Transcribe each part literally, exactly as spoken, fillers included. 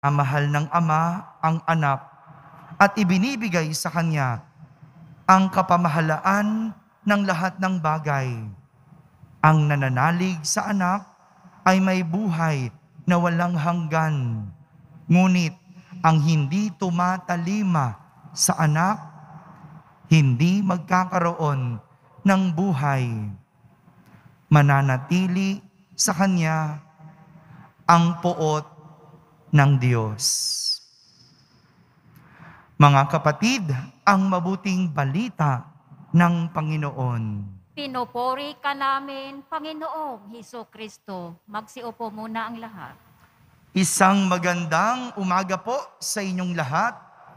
Mahal ng Ama ang anak at ibinibigay sa Kanya ang kapamahalaan ng lahat ng bagay. Ang nananalig sa anak ay may buhay na walang hanggan. Ngunit ang hindi tumatalima sa anak, hindi magkakaroon ng buhay. Mananatili sa Kanya ang poot ng Diyos. Mga kapatid, ang mabuting balita ng Panginoon. Pinupuri ka namin, Panginoong Hesus-Kristo. Magsiupo muna ang lahat. Isang magandang umaga po sa inyong lahat.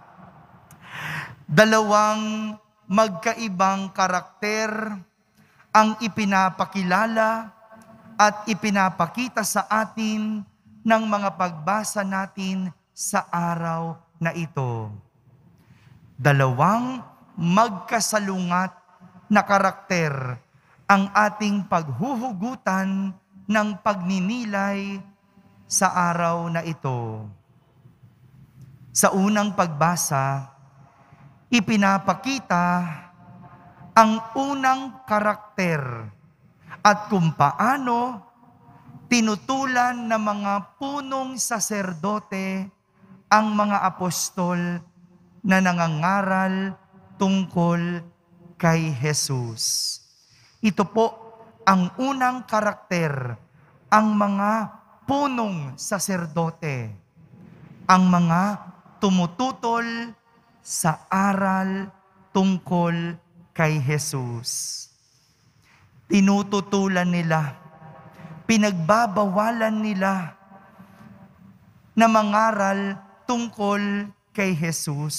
Dalawang magkaibang karakter ang ipinapakilala at ipinapakita sa atin ng mga pagbasa natin sa araw na ito. Dalawang magkasalungat na karakter ang ating paghuhugutan ng pagninilay sa araw na ito. Sa unang pagbasa, ipinapakita ang unang karakter at kung paano tinutulan ng mga punong saserdote ang mga apostol na nangangaral tungkol kay Jesus. Ito po ang unang karakter, ang mga punong saserdote, ang mga tumututol sa aral tungkol kay Jesus. Tinututulan nila, pinagbabawalan nila na mangaral tungkol kay Jesus.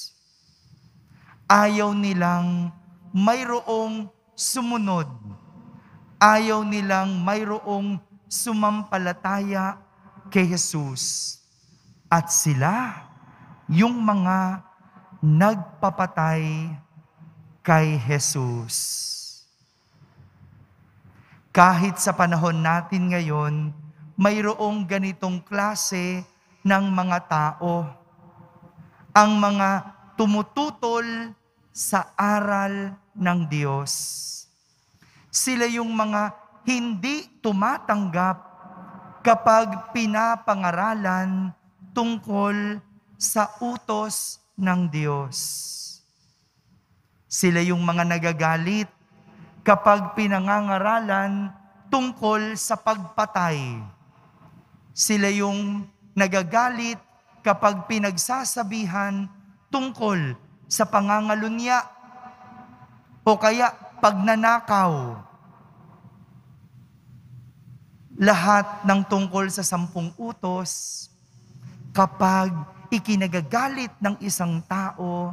Ayaw nilang mayroong sumunod. Ayaw nilang mayroong sumampalataya kay Jesus. At sila, yung mga nagpapatay kay Jesus. Kahit sa panahon natin ngayon, mayroong ganitong klase ng mga tao. Ang mga tumututol sa aral ng Diyos. Sila yung mga hindi tumatanggap kapag pinapangaralan tungkol sa utos ng Diyos. Sila yung mga nagagalit kapag pinangangaralan tungkol sa pagpatay. Sila yung nagagalit kapag pinagsasabihan tungkol sa pangangalunya o kaya pagnanakaw. Lahat ng tungkol sa sampung utos, kapag ikinagagalit ng isang tao,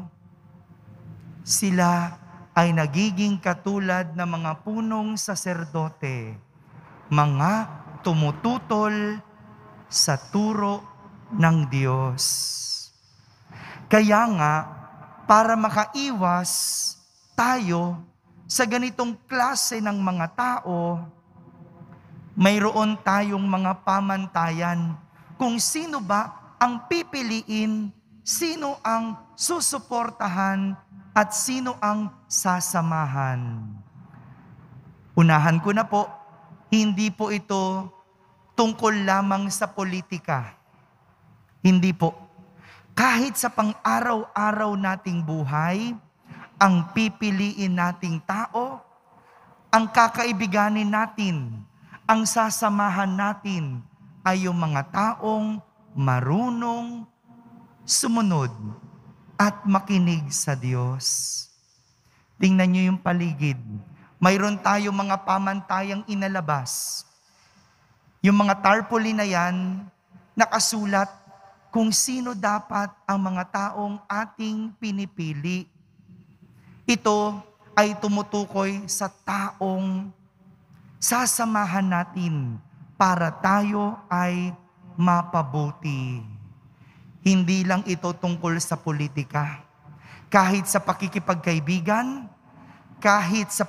sila ay nagiging katulad ng mga punong saserdote, mga tumututol sa turo ng Diyos. Kaya nga, para makaiwas tayo sa ganitong klase ng mga tao, mayroon tayong mga pamantayan kung sino ba ang pipiliin, sino ang susuportahan, at sino ang sasamahan. Unahan ko na po, hindi po ito tungkol lamang sa politika. Hindi po. Kahit sa pang-araw-araw nating buhay, ang pipiliin nating tao, ang kakaibiganin natin, ang sasamahan natin ay yung mga taong marunong sumunod at makinig sa Diyos. Tingnan niyo yung paligid. Mayroon tayong mga pamantayang inalabas. Yung mga tarpaulin na yan, nakasulat kung sino dapat ang mga taong ating pinipili. Ito ay tumutukoy sa taong sasamahan natin para tayo ay mapabuti. Hindi lang ito tungkol sa politika. Kahit sa pakikipagkaibigan, kahit sa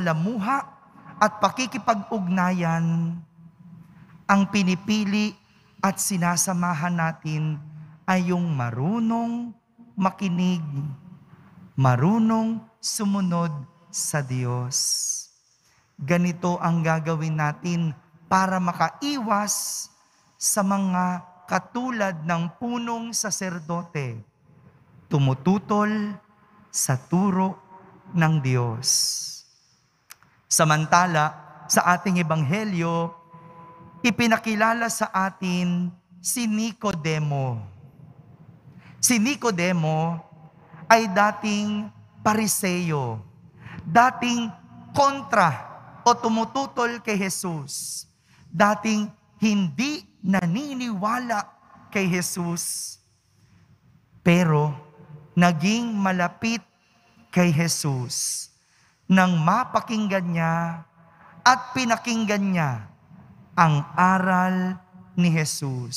pakikisalamuha at pakikipag-ugnayan, ang pinipili at sinasamahan natin ay yung marunong makinig, marunong sumunod sa Diyos. Ganito ang gagawin natin para makaiwas sa mga katulad ng punong saserdote, tumututol sa turo ng Diyos. Samantala, sa ating ebanghelyo, ipinakilala sa atin si Nicodemo. Si Nicodemo ay dating Pariseo, dating kontra o tumututol kay Jesus, dating hindi naniniwala kay Jesus, pero naging malapit kay Jesus nang mapakinggan niya at pinakinggan niya ang aral ni Jesus.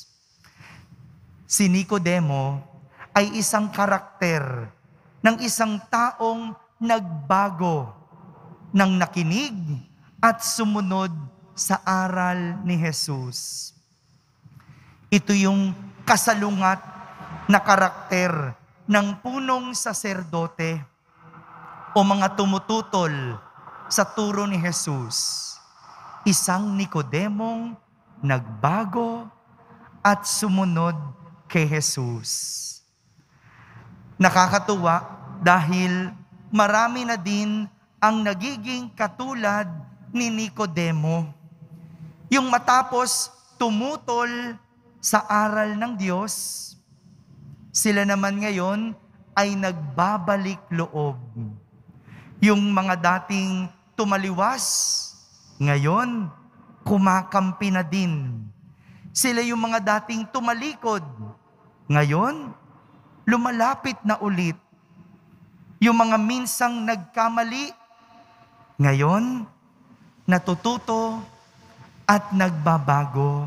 Si Nicodemo ay isang karakter ng isang taong nagbago nang nakinig at sumunod sa aral ni Jesus. Ito yung kasalungat na karakter ng punong saserdote o mga tumututol sa turo ni Jesus. Isang Nicodemong nagbago at sumunod kay Jesus. Nakakatuwa dahil marami na din ang nagiging katulad ni Nicodemo. Yung matapos tumutol sa aral ng Diyos, sila naman ngayon ay nagbabalik loob. Yung mga dating tumaliwas, ngayon kumakampi na din. Sila yung mga dating tumalikod, ngayon lumalapit na ulit. Yung mga minsang nagkamali, ngayon natututo at nagbabago.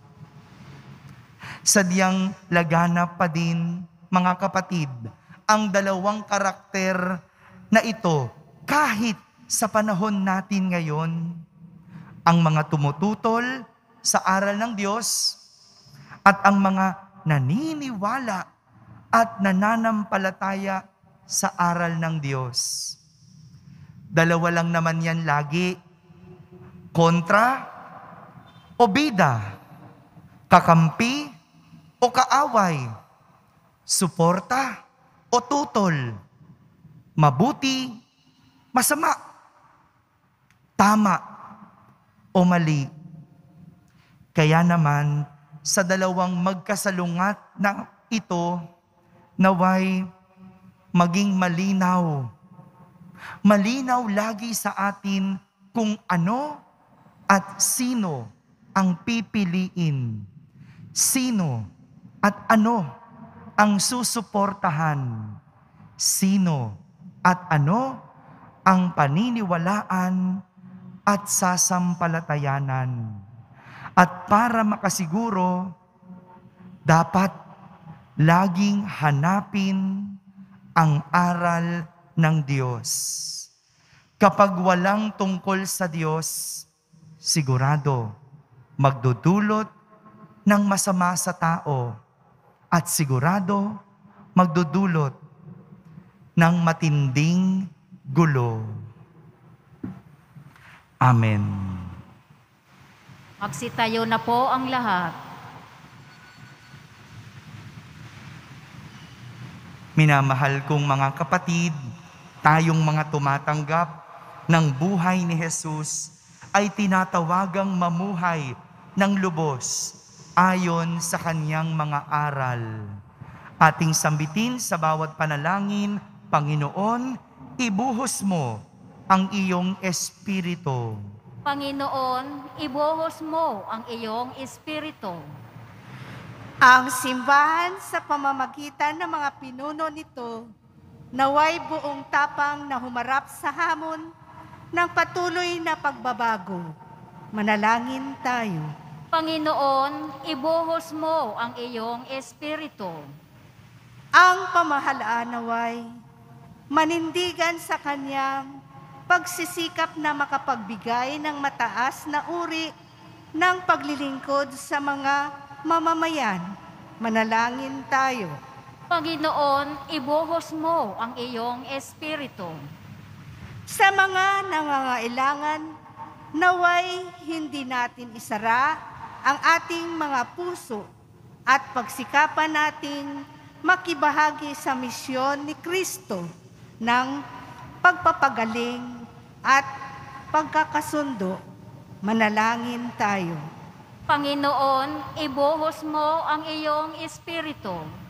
Sadyang laganap pa din, mga kapatid, ang dalawang karakter na ito kahit sa panahon natin ngayon. Ang mga tumututol sa aral ng Diyos at ang mga naniniwala at nananampalataya sa aral ng Diyos. Dalawa lang naman yan lagi, kontra o bida, kakampi o kaaway, suporta o tutol, mabuti, masama, tama o mali. Kaya naman, sa dalawang magkasalungat na ito, naway maging malinaw. Malinaw lagi sa atin kung ano at sino ang pipiliin. Sino at ano ang susuportahan. Sino at ano ang paniniwalaan at sasampalatayanan. At para makasiguro, dapat laging hanapin ang aral ng Diyos. Kapag walang tungkol sa Diyos, sigurado magdudulot ng masama sa tao at sigurado magdudulot ng matinding gulo. Amen. Magsitayo na po ang lahat. Minamahal kong mga kapatid, tayong mga tumatanggap ng buhay ni Jesus ay tinatawagang mamuhay ng lubos ayon sa kanyang mga aral. Ating sambitin sa bawat panalangin, Panginoon, ibuhos mo ang iyong espiritu. Panginoon, ibuhos mo ang iyong espiritu. Ang simbahan sa pamamagitan ng mga pinuno nito, naway buong tapang na humarap sa hamon ng patuloy na pagbabago. Manalangin tayo. Panginoon, ibuhos mo ang iyong espiritu. Ang pamahalaan naway manindigan sa kanyang pagsisikap na makapagbigay ng mataas na uri ng paglilingkod sa mga mamamayan. Manalangin tayo. Panginoon, ibuhos mo ang iyong Espiritu. Sa mga nangangailangan, naway hindi natin isara ang ating mga puso at pagsikapan nating makibahagi sa misyon ni Kristo ng pagpapagaling at pagkakasundo. Manalangin tayo. Panginoon, ibuhos mo ang iyong Espiritu.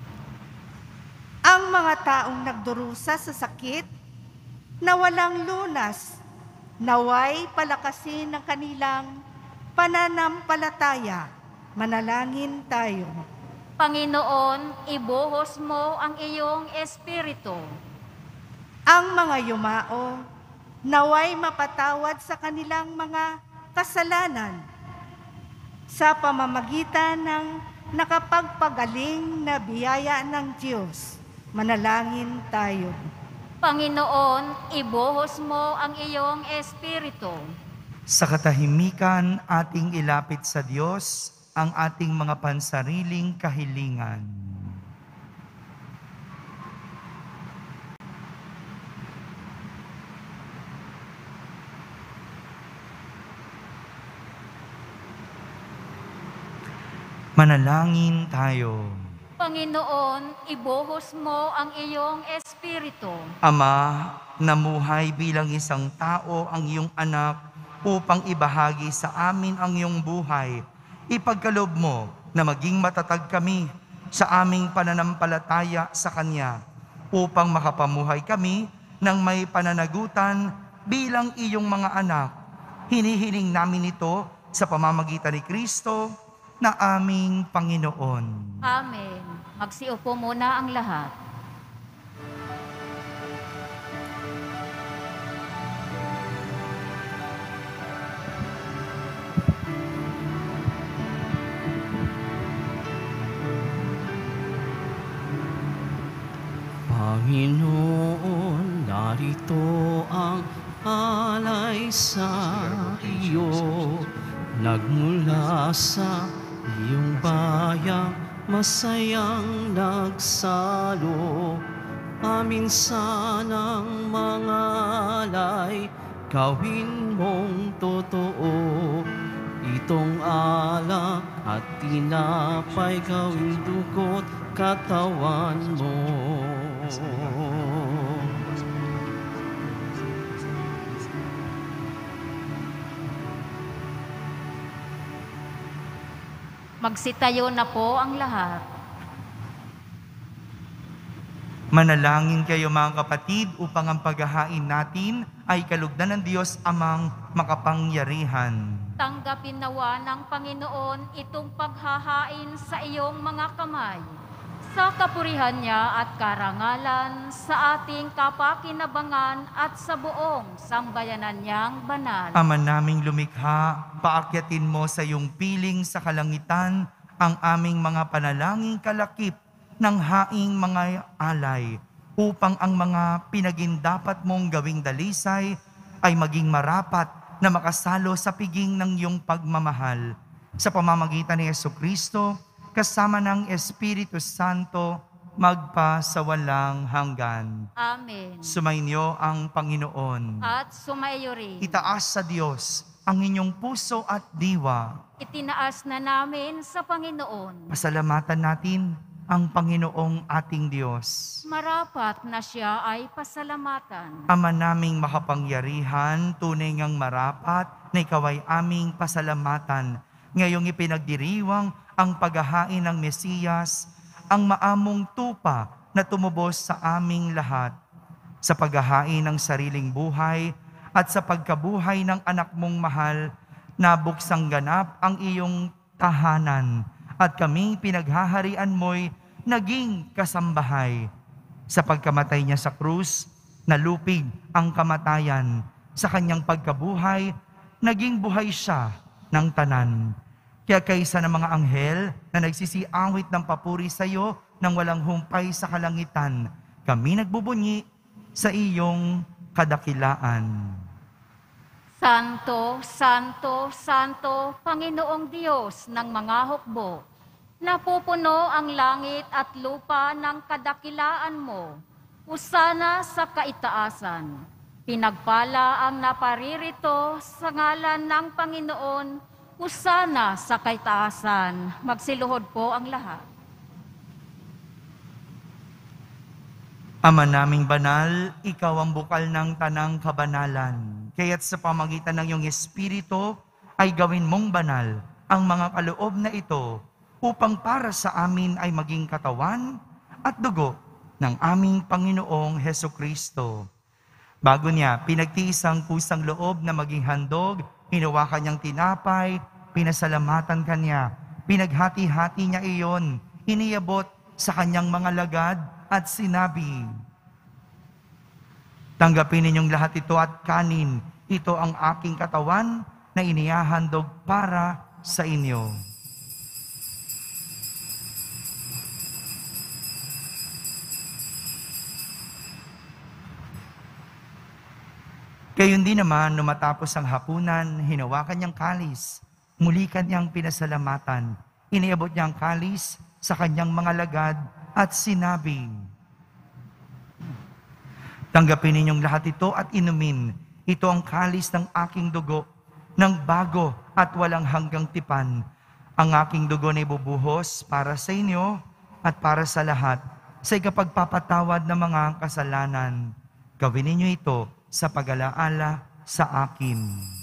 Ang mga taong nagdurusa sa sakit na walang lunas, naway palakasin ng kanilang pananampalataya. Manalangin tayo. Panginoon, ibuhos mo ang iyong Espiritu. Ang mga yumao, naway mapatawad sa kanilang mga kasalanan sa pamamagitan ng nakapagpagaling na biyaya ng Diyos. Manalangin tayo. Panginoon, ibuhos mo ang iyong Espiritu. Sa katahimikan, ating ilapit sa Diyos ang ating mga pansariling kahilingan. Manalangin tayo. Panginoon, ibuhos mo ang iyong Espiritu. Ama, namuhay bilang isang tao ang iyong anak upang ibahagi sa amin ang iyong buhay. Ipagkaloob mo na maging matatag kami sa aming pananampalataya sa Kanya upang makapamuhay kami ng may pananagutan bilang iyong mga anak. Hinihiling namin ito sa pamamagitan ni Kristo na aming Panginoon. Amen. Magsiupo muna ang lahat. Panginoon, narito ang alay sa iyo, nagmula sa iyong bayang masayang nagsalo. Amin sanang mga alay, gawin mong totoo. Itong alak at tinapay, gawin dugo't katawan mo. Magsitayo na po ang lahat. Manalangin kayo mga kapatid upang ang paghahain natin ay kalugdan ng Diyos amang makapangyarihan. Tanggapin nawa ng Panginoon itong paghahain sa iyong mga kamay, sa kapurihan niya at karangalan, sa ating kapakinabangan at sa buong sambayanan niyang banal. Ama naming lumikha, paakyatin mo sa iyong piling sa kalangitan ang aming mga panalangin kalakip ng haing mga alay, upang ang mga pinagindapat mong gawing dalisay ay maging marapat na makasalo sa piging ng iyong pagmamahal. Sa pamamagitan ni Jesucristo, kasama ng Espiritu Santo, magpa sa walang hanggan. Amen. Sumainyo ang Panginoon. At sumayo rin. Itaas sa Diyos ang inyong puso at diwa. Itinaas na namin sa Panginoon. Pasalamatan natin ang Panginoong ating Diyos. Marapat na siya ay pasalamatan. Ama naming makapangyarihan, tunay ngang marapat na ikaw ay aming pasalamatan. Ngayong ipinagdiriwang ang paghahain ng Mesiyas, ang maamong tupa na tumubos sa aming lahat. Sa paghahain ng sariling buhay at sa pagkabuhay ng anak mong mahal, nabuksang ganap ang iyong tahanan at kaming pinaghaharian mo'y naging kasambahay. Sa pagkamatay niya sa krus, nalupig ang kamatayan. Sa kanyang pagkabuhay, naging buhay siya ng tanan. Kaya kaysa ng mga anghel na nagsisiawit ng papuri sa iyo nang walang humpay sa kalangitan, kami nagbubunyi sa iyong kadakilaan. Santo, Santo, Santo, Panginoong Diyos ng mga hukbo, Napupuno ang langit at lupa ng kadakilaan mo. Usana sa kaitaasan. Pinagpala ang naparirito sa ngalan ng Panginoon. Usana sa kaitaasan. Magsiluhod po ang lahat. Ama naming banal, ikaw ang bukal ng tanang kabanalan. Kaya't sa pamagitan ng iyong Espiritu ay gawin mong banal ang mga kaloob na ito upang para sa amin ay maging katawan at dugo ng aming Panginoong Heso Kristo. Bago niya, pinagtiis ang kusang loob na maging handog, hinawakan niyang tinapay, pinasalamatan kanya, pinaghati-hati niya iyon, iniyabot sa kanyang mga lagad at sinabi, "Tanggapin ninyong lahat ito at kanin, ito ang aking katawan na inihahandog para sa inyo." Gayon din naman, nung matapos ang hapunan, hinawakan niyang kalis. Muli kanyang pinasalamatan. Iniabot niya ang kalis sa kanyang mga lagad at sinabi, "Tanggapin ninyong lahat ito at inumin. Ito ang kalis ng aking dugo, ng bago at walang hanggang tipan. Ang aking dugo na ibubuhos para sa inyo at para sa lahat sa ikapagpapatawad ng mga kasalanan. Gawin ninyo ito sa pag-alaala sa akin."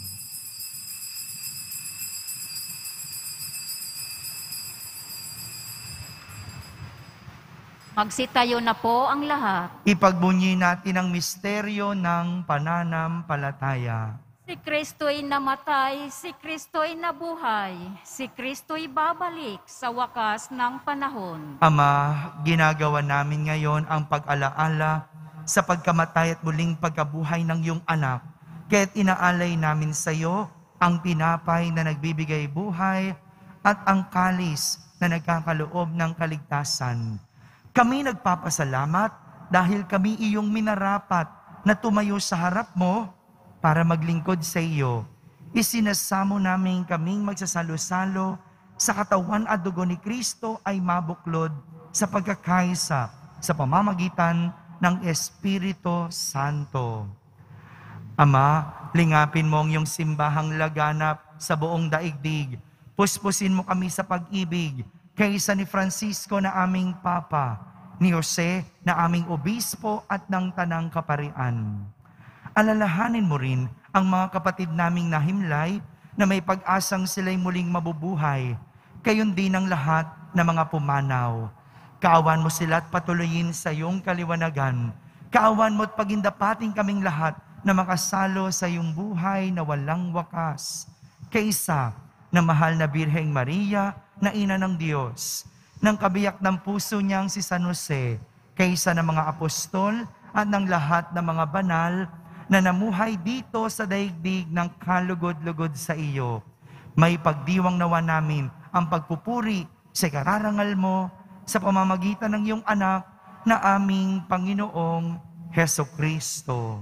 Magsitayo na po ang lahat. Ipagbunyi natin ang misteryo ng pananampalataya. Si Kristo'y namatay, si Kristo'y nabuhay, si Kristo'y babalik sa wakas ng panahon. Ama, ginagawa namin ngayon ang pag-alaala sa pagkamatay at muling pagkabuhay ng iyong anak. Kaya't inaalay namin sa iyo ang tinapay na nagbibigay buhay at ang kalis na nagkakaloob ng kaligtasan. Kami nagpapasalamat dahil kami iyong minarapat na tumayo sa harap mo para maglingkod sa iyo. Isinasamo namin kaming magsasalo-salo sa katawan at dugo ni Kristo ay mabuklod sa pagkakaisa sa pamamagitan ng Espiritu Santo. Ama, lingapin mo ang iyong simbahang laganap sa buong daigdig. Puspusin mo kami sa pag-ibig kaysa ni Francisco na aming Papa, ni Jose na aming Obispo at ng Tanang Kaparian. Alalahanin mo rin ang mga kapatid naming nahimlay na may pag-asang sila'y muling mabubuhay, gayon din ang lahat na mga pumanaw. Kaawan mo sila at patuloyin sa iyong kaliwanagan. Kaawan mo at pagindapating kaming lahat na makasalo sa iyong buhay na walang wakas. Kaysa na mahal na Birheng Maria, na ina ng Diyos, ng kabiyak ng puso niyang si San Jose, kaysa ng mga apostol at ng lahat ng mga banal na namuhay dito sa daigdig ng kalugod-lugod sa iyo. May pagdiwang nawa namin ang pagpupuri sa kararangal mo sa pamamagitan ng iyong anak na aming Panginoong Heso Kristo.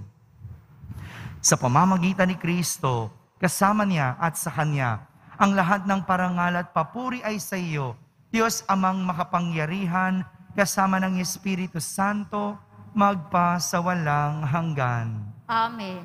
Sa pamamagitan ni Kristo, kasama niya at sa Kanya, ang lahat ng parangal at papuri ay sa iyo, Diyos Amang makapangyarihan, kasama ng Espiritu Santo, magpa sa walang hanggan. Amen.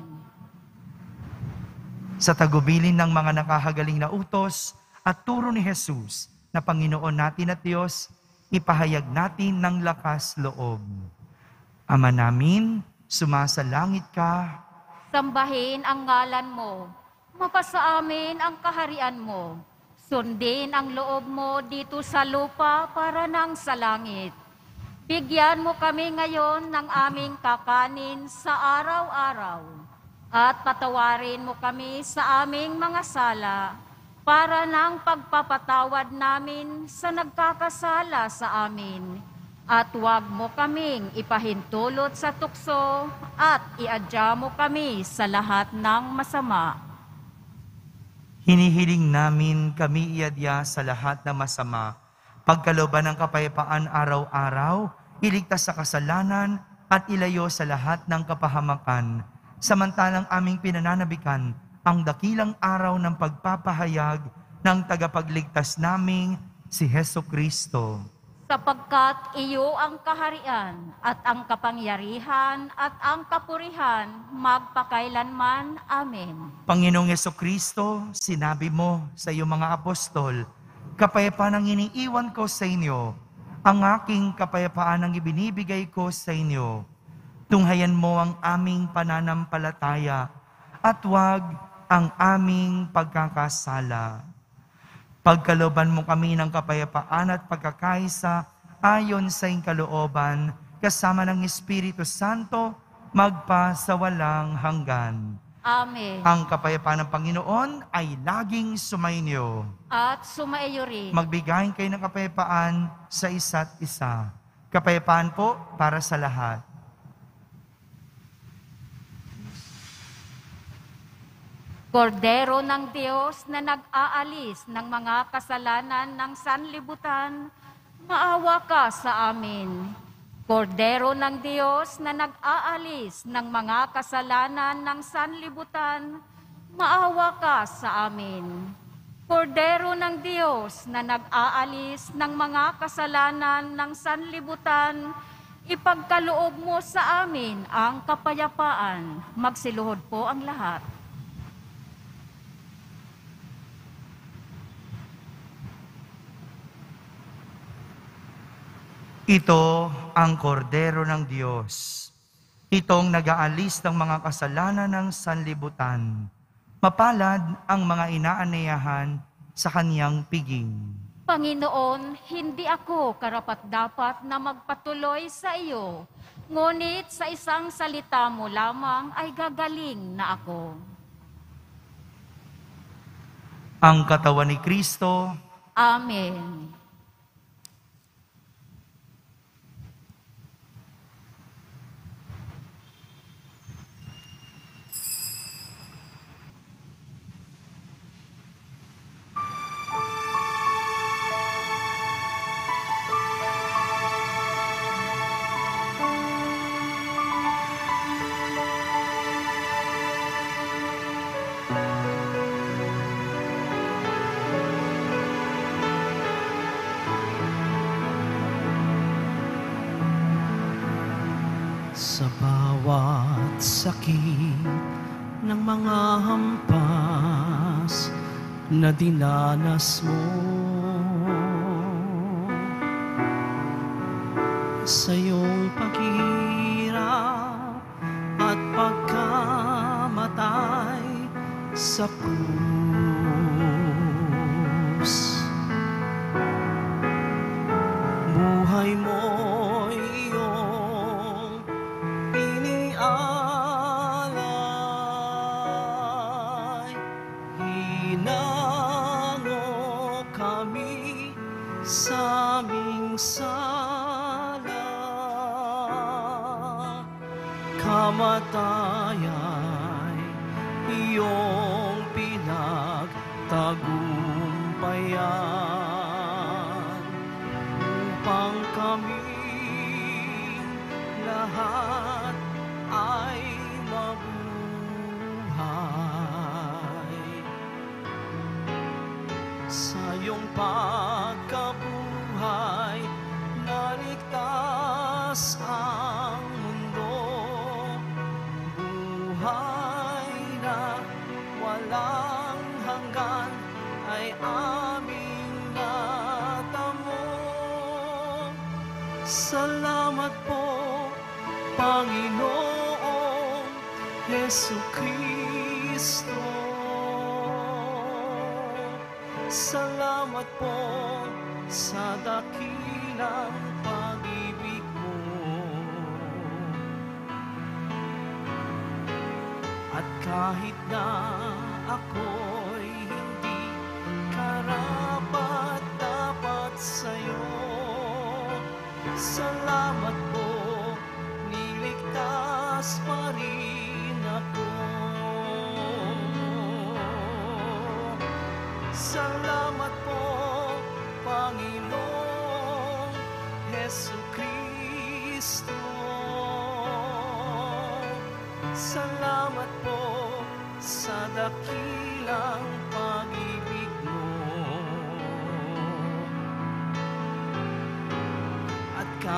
Sa tagubilin ng mga nakahagaling na utos at turo ni Jesus na Panginoon natin at Diyos, ipahayag natin ng lakas loob. Ama namin, sumasalangit ka. Sambahin ang ngalan mo. Mapasa amin ang kaharian mo. Sundin ang loob mo dito sa lupa para nang sa langit. Bigyan mo kami ngayon ng aming kakanin sa araw-araw. At patawarin mo kami sa aming mga sala para nang pagpapatawad namin sa nagkakasala sa amin. At huwag mo kaming ipahintulot sa tukso at iadya mo kami sa lahat ng masama. Hinihiling namin kami iadya sa lahat ng masama, pagkalooban ng kapayapaan araw-araw, iligtas sa kasalanan at ilayo sa lahat ng kapahamakan, samantalang aming pinananabikan ang dakilang araw ng pagpapahayag ng tagapagligtas naming si Heso Kristo. sapagkat iyo ang kaharian at ang kapangyarihan at ang kapurihan magpakailanman. Amen. Panginoong Heso Kristo, sinabi mo sa iyong mga apostol, kapayapaan ang iniiwan ko sa inyo, ang aking kapayapaan ang ibinibigay ko sa inyo. Tunghayan mo ang aming pananampalataya at huwag ang aming pagkakasala. Pagkalooban mo kami ng kapayapaan at pagkakaisa ayon sa iyong kalooban, kasama ng Espiritu Santo, magpa sa walang hanggan. Amen. Ang kapayapaan ng Panginoon ay laging sumainyo. At sumaiyo rin. Magbigayin kayo ng kapayapaan sa isa't isa. Kapayapaan po para sa lahat. Kordero ng Diyos na nag-aalis ng mga kasalanan ng sanlibutan, maawa ka sa amin. Kordero ng Diyos na nag-aalis ng mga kasalanan ng sanlibutan, maawa ka sa amin. Kordero ng Diyos na nag-aalis ng mga kasalanan ng sanlibutan, ipagkaloob mo sa amin ang kapayapaan. Magsiluhod po ang lahat. Ito ang kordero ng Diyos. Itong nag-aalis ng mga kasalanan ng sanlibutan. Mapalad ang mga inaanayahan sa kaniyang piging. Panginoon, hindi ako karapat-dapat na magpatuloy sa iyo, ngunit sa isang salita mo lamang ay gagaling na ako. Ang katawan ni Kristo. Amen. Sa bawat sakit ng mga hampas na dinanas mo, sa iyong paghihirap at pagkamatay sa krus, buhay mo sa aming sala, kamatayay iyong pinagtagumpayan, upang kami lahat ay mabuhay. Sa iyong pagkabuhay, naligtas ang mundo. Buhay na walang hanggan ay aming natamo. Salamat po, Panginoong Jesucristo. Salamat po sa dakilang pag-ibig mo. At kahit na ako'y hindi karapat-dapat sa'yo, salamat po, niligtas pa rin ako. Salamat po, Panginoong Jesucristo. Salamat po sa dakilang pag-ibig mo.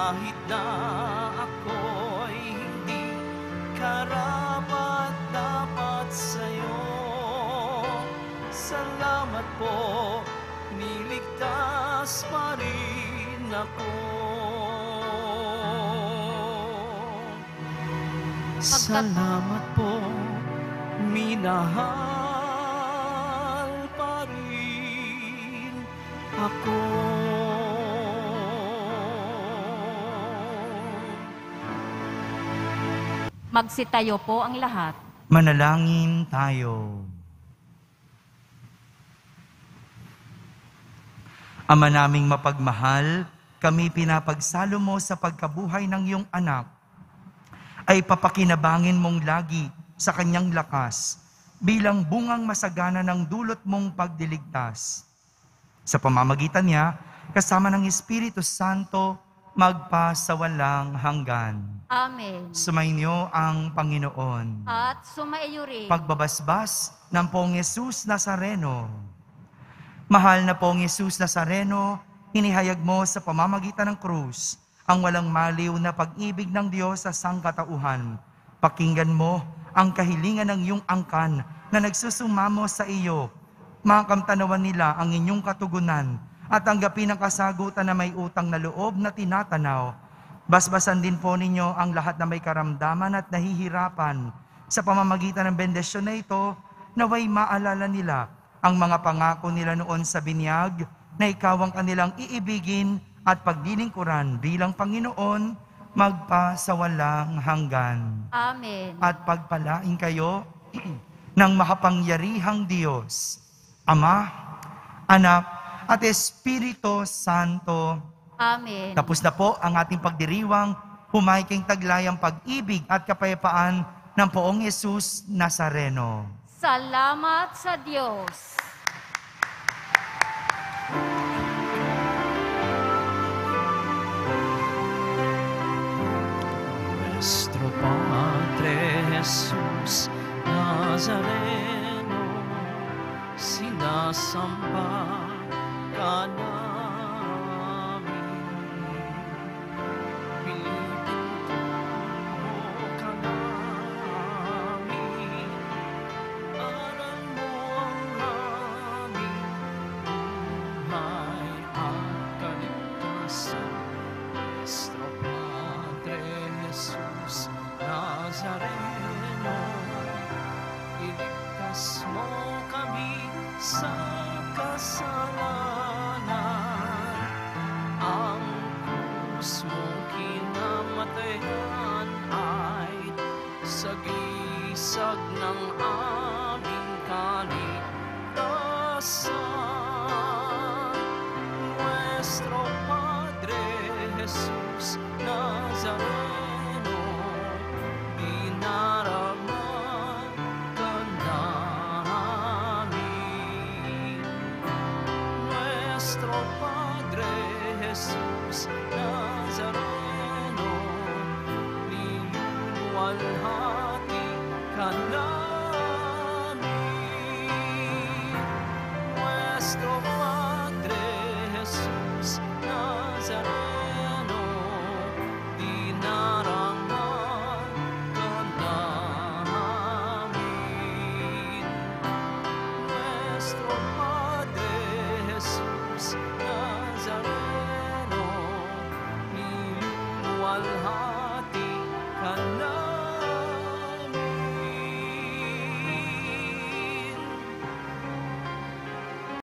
kahit na ako'y hindi karapat dapat sa'yo. Salamat po, niligtas pa rin ako. Salamat po, minahal pa rin ako. Magsitayo po ang lahat. Manalangin tayo. Ama naming mapagmahal, kami pinapagsalo mo sa pagkabuhay ng iyong anak, ay papakinabangin mong lagi sa kanyang lakas bilang bungang masagana ng dulot mong pagdiligtas. Sa pamamagitan niya, kasama ng Espiritu Santo, magpasawalang hanggan. Amen. Sumainyo ang Panginoon. At sumaiyo rin. Pagbabasbas ng Poong Yesus Nazareno. Mahal na Poong Yesus Nazareno, hinihayag mo sa pamamagitan ng krus ang walang maliw na pag-ibig ng Diyos sa sangkatauhan. Pakinggan mo ang kahilingan ng iyong angkan na nagsusumamo sa iyo. Makamtanawan nila ang inyong katugunan at tanggapin ang kasagutan na may utang na loob na tinatanaw. Basbasan din po ninyo ang lahat na may karamdaman at nahihirapan. Sa pamamagitan ng bendisyon na ito, naway maalala nila ang mga pangako nila noon sa binyag na ikaw ang kanilang iibigin at pagdilingkuran bilang Panginoon magpasawalang hanggan. Amen. At pagpalain kayo ng makapangyarihang Diyos, Ama, Anak, at Espiritu Santo. Amen. Tapos na po ang ating pagdiriwang, humaiking taglayang pag-ibig at kapayapaan ng Poong Yesus Nazareno. Salamat sa Diyos. Nuestro Padre Jesus Nazareno, sinasamba ka namin. Pinipinto ka namin. Aral mo ang aming buhay at kaligtasan. Nuestro Padre Jesus Nazareno, iligtas mo kami sa kasalanan. Ang krus mong kinamatayan ay sagisag ng aming kaligtasan. Nuestro Padre Jesus Nazareno, dinaraman ka namin. Nuestro Padre Jesus Nazareno, niluluwalhati ka namin.